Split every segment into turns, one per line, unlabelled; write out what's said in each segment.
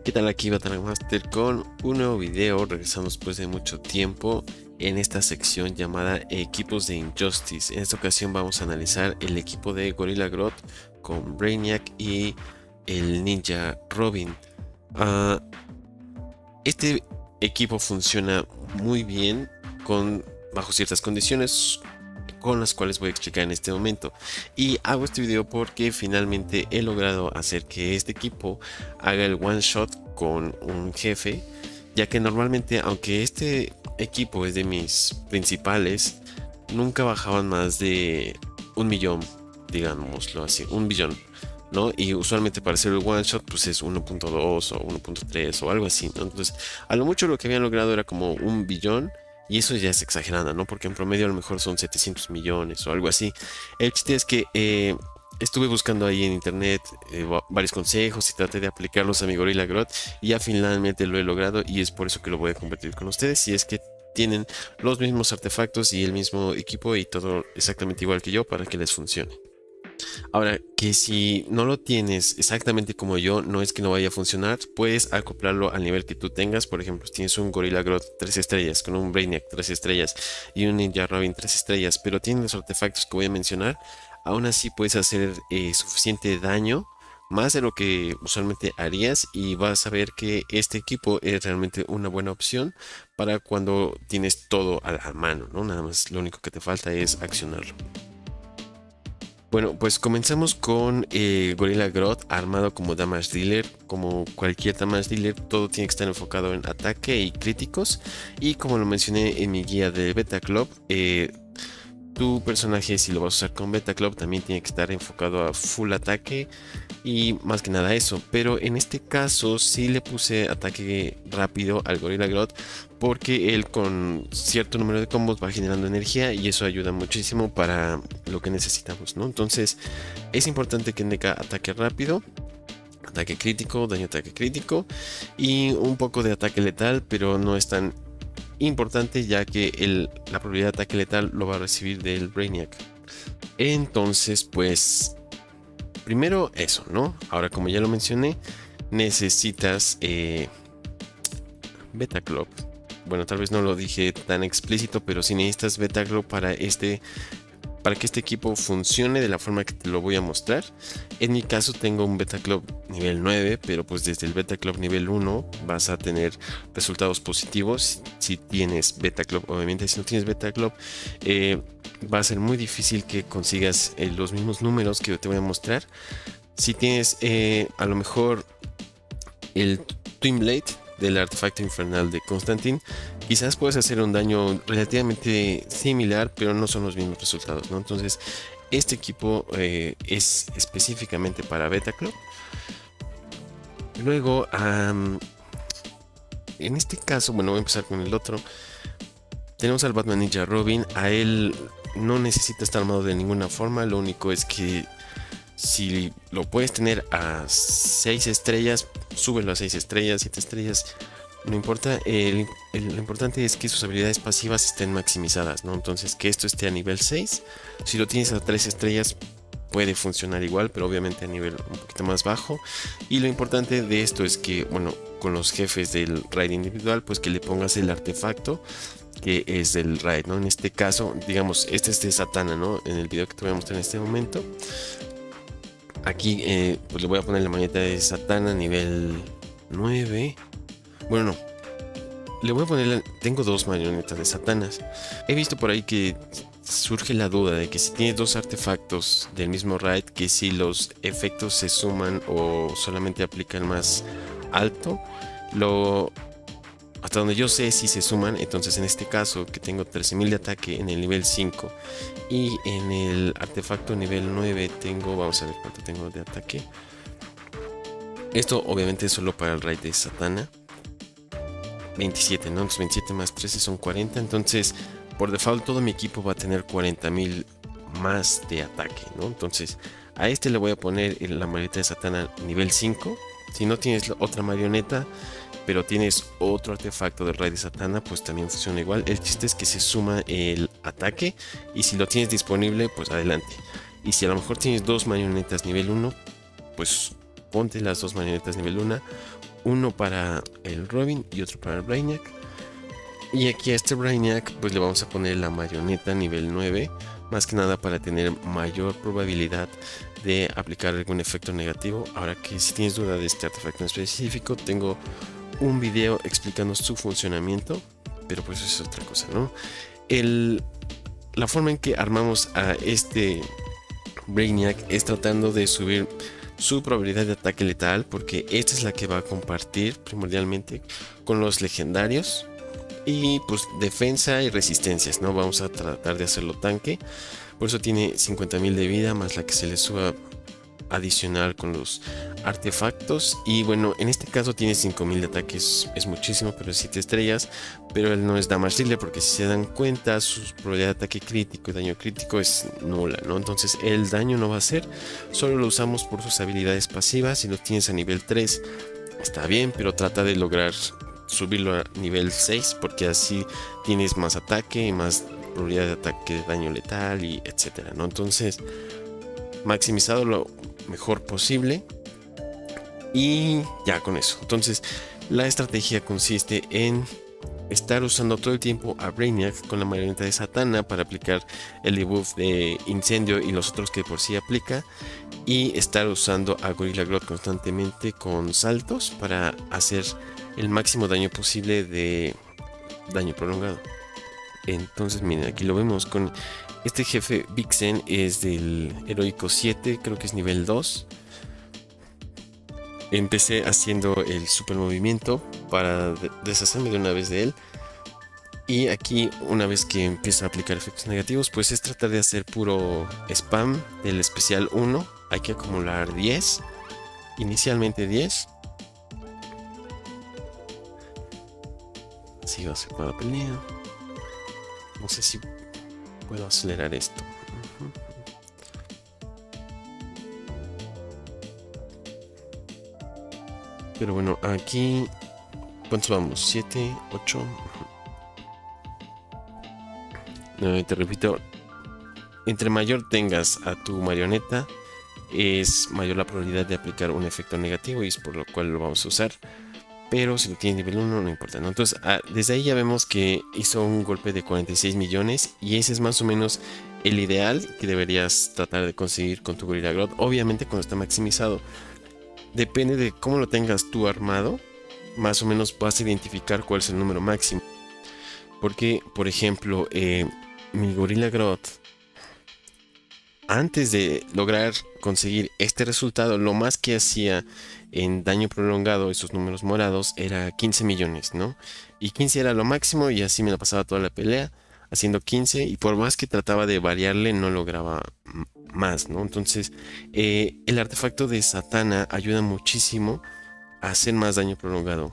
¿Qué tal? Aquí Battle Master con un nuevo video, regresando después de mucho tiempo en esta sección llamada equipos de Injustice. En esta ocasión vamos a analizar el equipo de Gorilla Grodd con Brainiac y el Ninja Robin. Ah, este equipo funciona muy bien bajo ciertas condiciones con las cuales voy a explicar en este momento, y hago este video porque finalmente he logrado hacer que este equipo haga el one shot con un jefe, ya que normalmente, aunque este equipo es de mis principales, nunca bajaban más de 1 millón, digámoslo así, 1 billón, ¿no? Y usualmente para hacer el one shot pues es 1.2 o 1.3 o algo así, ¿no? Entonces a lo mucho lo que habían logrado era como 1 billón, y eso ya es exagerando, ¿no? Porque en promedio a lo mejor son 700 millones o algo así. El chiste es que estuve buscando ahí en internet varios consejos y traté de aplicarlos a mi Gorilla Grodd, y ya finalmente lo he logrado, y es por eso que lo voy a compartir con ustedes. Si es que tienen los mismos artefactos y el mismo equipo y todo exactamente igual que yo, para que les funcione. Ahora, que si no lo tienes exactamente como yo, no es que no vaya a funcionar, puedes acoplarlo al nivel que tú tengas. Por ejemplo, si tienes un Gorilla Grodd 3 estrellas, con un Brainiac 3 estrellas y un Ninja Robin 3 estrellas, pero tienes los artefactos que voy a mencionar, aún así puedes hacer suficiente daño, más de lo que usualmente harías, y vas a ver que este equipo es realmente una buena opción para cuando tienes todo a la mano, ¿no? Nada más lo único que te falta es accionarlo. Bueno, pues comenzamos con Gorilla Grodd armado como Damage Dealer. Como cualquier Damage Dealer, todo tiene que estar enfocado en ataque y críticos. Y como lo mencioné en mi guía de Beta Club, tu personaje, si lo vas a usar con Beta Club, también tiene que estar enfocado a full ataque y más que nada eso. Pero en este caso sí le puse ataque rápido al Gorilla Grodd, porque él con cierto número de combos va generando energía y eso ayuda muchísimo para lo que necesitamos, ¿no? Entonces es importante que tenga ataque rápido, ataque crítico, daño ataque crítico y un poco de ataque letal, pero no es tan importante, ya que la probabilidad de ataque letal lo va a recibir del Brainiac. Entonces, pues primero eso, ¿no? Ahora, como ya lo mencioné, necesitas Beta Club. Bueno, tal vez no lo dije tan explícito, pero si necesitas Beta Club para que este equipo funcione de la forma que te lo voy a mostrar. En mi caso tengo un Beta Club nivel 9, pero pues desde el Beta Club nivel 1 vas a tener resultados positivos si tienes Beta Club. Obviamente, si no tienes Beta Club, va a ser muy difícil que consigas los mismos números que yo te voy a mostrar. Si tienes a lo mejor el Twin Blade del artefacto infernal de Constantine, quizás puedes hacer un daño relativamente similar, pero no son los mismos resultados, ¿no? Entonces este equipo es específicamente para Beta Club. Luego en este caso, bueno, voy a empezar con el otro. Tenemos al Batman Ninja Robin. A él no necesita estar armado de ninguna forma, lo único es que si lo puedes tener a 6 estrellas, súbelo a 6 estrellas, 7 estrellas, no importa. Lo importante es que sus habilidades pasivas estén maximizadas, ¿no? Entonces, que esto esté a nivel 6. Si lo tienes a 3 estrellas, puede funcionar igual, pero obviamente a nivel un poquito más bajo. Y lo importante de esto es que, bueno, con los jefes del raid individual, pues que le pongas el artefacto que es del raid, ¿no? En este caso, digamos, este es de Zatanna, ¿no? En el video que te voy a mostrar en este momento. Aquí pues le voy a poner la maneta de Zatanna nivel 9. Bueno, no. Le voy a poner, tengo dos marionetas de Zatannas. He visto por ahí que surge la duda de que si tienes dos artefactos del mismo raid, que si los efectos se suman o solamente aplica el más alto. Hasta donde yo sé, si se suman. Entonces en este caso, que tengo 13.000 de ataque en el nivel 5 y en el artefacto nivel 9 tengo, vamos a ver cuánto tengo de ataque. Esto obviamente es solo para el raid de Zatanna. 27, ¿no? Entonces 27 más 13 son 40. Entonces por default todo mi equipo va a tener 40.000 más de ataque, ¿no? Entonces a este le voy a poner la marioneta de Zatanna nivel 5. Si no tienes otra marioneta, pero tienes otro artefacto del raid de Zatanna, pues también funciona igual. El chiste es que se suma el ataque, y si lo tienes disponible, pues adelante. Y si a lo mejor tienes dos marionetas nivel 1, pues ponte las dos marionetas nivel 1, uno para el Robin y otro para el Brainiac. Y aquí a este Brainiac pues le vamos a poner la marioneta nivel 9, más que nada para tener mayor probabilidad de aplicar algún efecto negativo. Ahora que si tienes duda de este artefacto en específico, tengo un video explicando su funcionamiento, pero pues eso es otra cosa, ¿no? La forma en que armamos a este Brainiac es tratando de subir su probabilidad de ataque letal, porque esta es la que va a compartir primordialmente con los legendarios. Y pues defensa y resistencias, ¿no? Vamos a tratar de hacerlo tanque. Por eso tiene 50.000 de vida, más la que se le suba adicional con los artefactos. Y bueno, en este caso tiene 5.000 de ataque, es muchísimo, pero 7 estrellas. Pero él no es damage dealer, porque si se dan cuenta, su probabilidad de ataque crítico y daño crítico es nula, ¿no? Entonces el daño no va a ser, solo lo usamos por sus habilidades pasivas. Si lo tienes a nivel 3, está bien, pero trata de lograr subirlo a nivel 6, porque así tienes más ataque y más probabilidad de ataque de daño letal y etcétera, ¿no? Entonces maximizado lo mejor posible y ya con eso. Entonces la estrategia consiste en estar usando todo el tiempo a Brainiac con la marioneta de Zatanna para aplicar el debuff de incendio y los otros que por sí aplica, y estar usando a Gorilla Grodd constantemente con saltos para hacer el máximo daño posible de daño prolongado. Entonces miren, aquí lo vemos con este jefe Vixen, es del heroico 7, creo que es nivel 2. Empecé haciendo el super movimiento para deshacerme de una vez de él. Y aquí, una vez que empiezo a aplicar efectos negativos, pues es tratar de hacer puro spam del especial 1. Hay que acumular 10, inicialmente 10. Así va a ser para la pelea. No sé si puedo acelerar esto. Pero bueno, aquí ¿cuántos vamos? 7, 8. Te repito, entre mayor tengas a tu marioneta, es mayor la probabilidad de aplicar un efecto negativo, y es por lo cual lo vamos a usar. Pero si lo tienes nivel 1 no importa, ¿no? Entonces desde ahí ya vemos que hizo un golpe de 46 millones, y ese es más o menos el ideal que deberías tratar de conseguir con tu Gorilla Grodd. Obviamente cuando está maximizado, depende de cómo lo tengas tú armado, más o menos vas a identificar cuál es el número máximo. Porque, por ejemplo, mi Gorilla Grodd, antes de lograr conseguir este resultado, lo más que hacía en daño prolongado, esos números morados, era 15 millones, ¿no? Y 15 era lo máximo, y así me la pasaba toda la pelea haciendo 15, y por más que trataba de variarle, no lograba más, ¿no? Entonces el artefacto de Zatanna ayuda muchísimo a hacer más daño prolongado.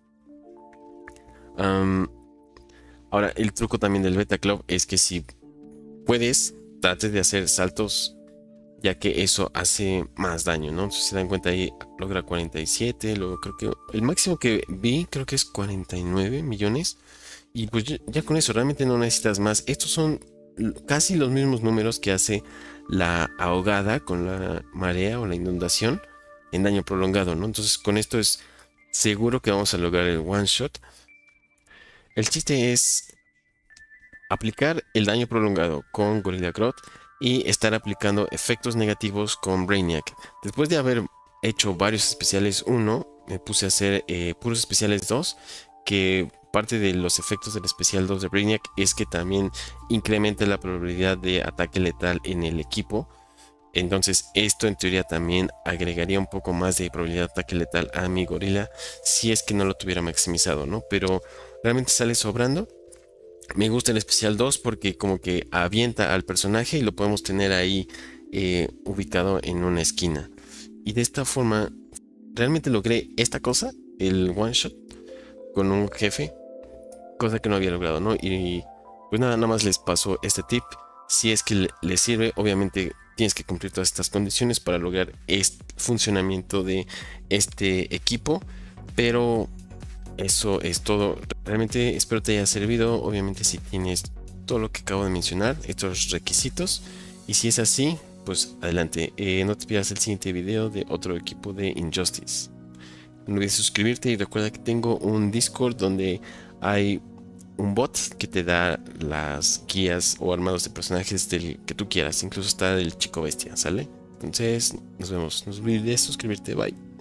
Ahora, el truco también del Beta Club es que si puedes, trates de hacer saltos, ya que eso hace más daño, ¿no? Entonces, si se dan cuenta, ahí logra 47, luego creo que el máximo que vi creo que es 49 millones, y pues ya con eso realmente no necesitas más. Estos son casi los mismos números que hace la ahogada con la marea o la inundación en daño prolongado, ¿no? Entonces con esto es seguro que vamos a lograr el one shot. El chiste es aplicar el daño prolongado con Gorilla Grodd y estar aplicando efectos negativos con Brainiac. Después de haber hecho varios especiales 1, me puse a hacer puros especiales 2, que parte de los efectos del especial 2 de Brainiac es que también incrementa la probabilidad de ataque letal en el equipo. Entonces esto en teoría también agregaría un poco más de probabilidad de ataque letal a mi gorila, si es que no lo tuviera maximizado, ¿no? Pero realmente sale sobrando. Me gusta el especial 2 porque como que avienta al personaje y lo podemos tener ahí ubicado en una esquina. Y de esta forma realmente logré esta cosa, el one shot con un jefe, cosa que no había logrado, ¿no? Y pues nada más les paso este tip. Si es que les sirve, obviamente tienes que cumplir todas estas condiciones para lograr este funcionamiento de este equipo. Pero eso es todo. Realmente espero te haya servido. Obviamente si tienes todo lo que acabo de mencionar, estos requisitos, y si es así, pues adelante. No te pierdas el siguiente video de otro equipo de Injustice. No olvides suscribirte y recuerda que tengo un Discord donde hay un bot que te da las guías o armados de personajes del que tú quieras. Incluso está del chico bestia, ¿sale? Entonces, nos vemos. No olvides suscribirte. Bye.